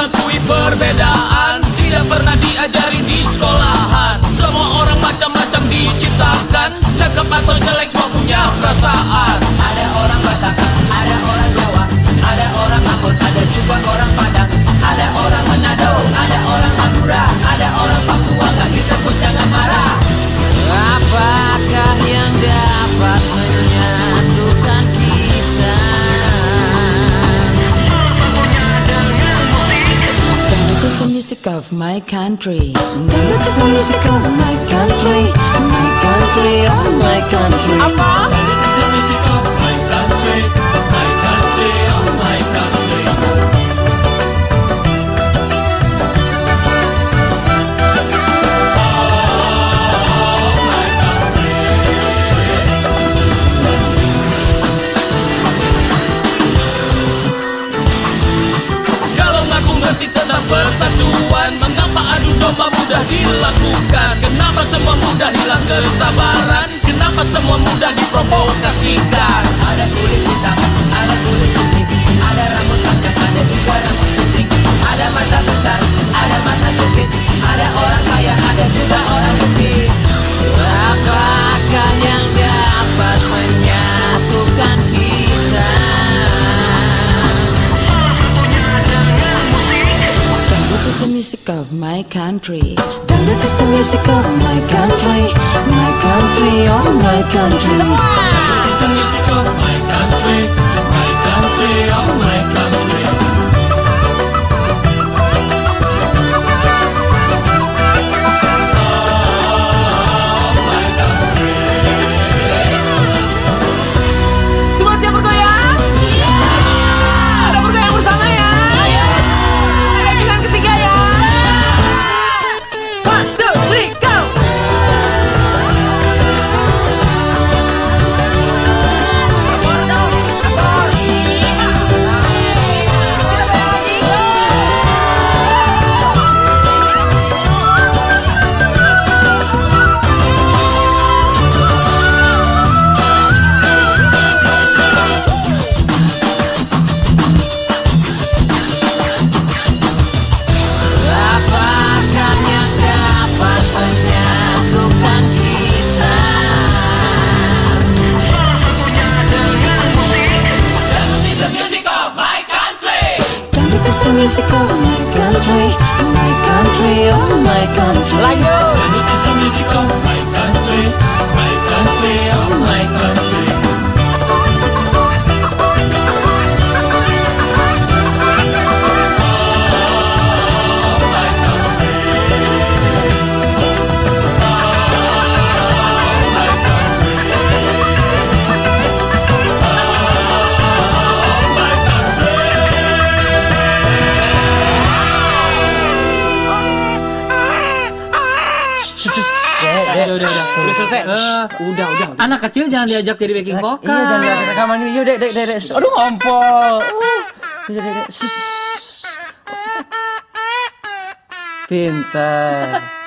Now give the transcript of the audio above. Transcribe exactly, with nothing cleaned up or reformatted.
mengakui perbedaan, tidak pernah diajari di sekolahan. Semua orang macam-macam diciptakan, cakep atau jelek semua punya perasaan. Ada orang Batak, ada orang Jawa, ada orang Ambon, ada juga orang Padang, ada orang Manado, ada orang Madura, ada orang Papua, gak disebut jangan marah. Apakah yang dapat menyatukan kita? Dangdut is the music of my country. Dangdut is the music of my country. My country, oh my country. Apa? Dangdut is the music of my country. My country, oh my country. Tentang persatuan, mengapa adu domba mudah dilakukan? Kenapa semua mudah hilang kesabaran? Kenapa semua mudah diprovokasikan? Ada kulit hitam, ada kulit putih, ada rambut panjang, ada juga rambut putih, ada mata besar, ada mata sempit, ada orang kaya, ada juga orang miskin. Apakah yang dapat menyatukan kita? Dangdut is the music of my country. Dangdut is the music of my country. My country, oh my country. Dangdut is the music of my country. My country, oh my country. Semua siap bergoyang? Ada bergoyang bersama ya? Ada dengan ketiga ya? One, two, three, go! Apakah yang dapat menyatukan kita? Dangdut is the music of my country. Dangdut is the music of my country. My country, oh my country. Dangdut is the music of my country. My country, oh my country. Udah, udah, udah, udah selesai. Uh, udah, udah. Anak kecil jangan diajak jadi backing vokal. Iya, jangan diajak rekaman ini. Yuk, dek, dek, dek, dek. Aduh, ngompol. Uh, dek, dek, dek. Pintar.